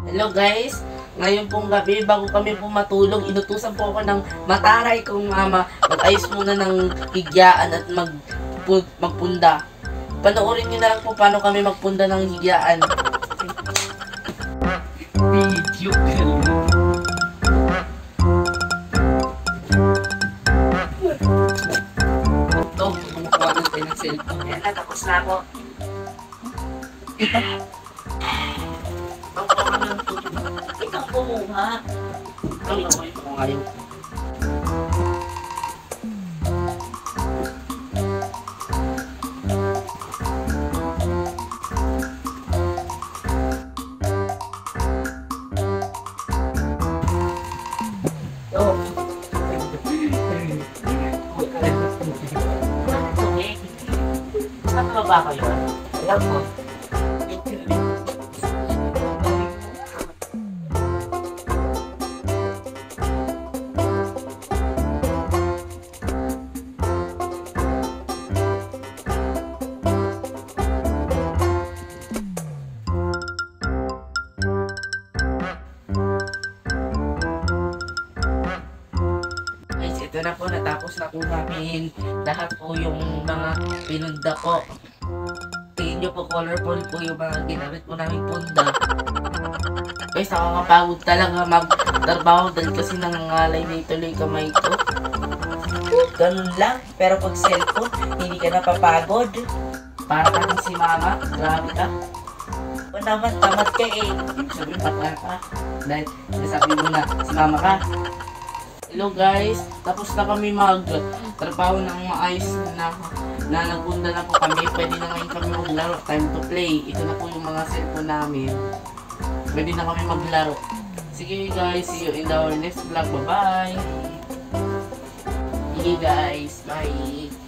Hello guys, ngayon pong gabi bago kami po matulog, inutusan po ako ng mataray kong mama mag-ayos muna ng higyaan at magpunda. Panoorin niyo na lang po paano kami magpunda ng higyaan. Video ito, kumukuha natin ng cellphone. Ayan na, tapos na ako. Ikaw kumuha. Ikaw kumuha yun. Ano ba kayo? Alam mo. Ito na po, natapos na po namin lahat po yung mga pinunda ko. Tingin nyo po, colorful po yung mga ginamit po namin punda. Guys, nakakapagod talaga magtrabaho dahil kasi nangangalay na ituloy kamay ko. Ganun lang, pero pag cellphone, hindi ka napapagod. Para ka rin si mama, grabe ka. O naman, tamad ka eh. Sabi mo ka. Dahil nasabi mo na, si mama ka. Hello guys, tapos na kami mag-trabaho ng maayos na nagpunda na po kami. Pwede na ngayon kami maglaro, time to play. Ito na po yung mga cellphone namin. Pwede na kami maglaro. Sige guys, see you in our next vlog. Bye bye. Sige guys, bye.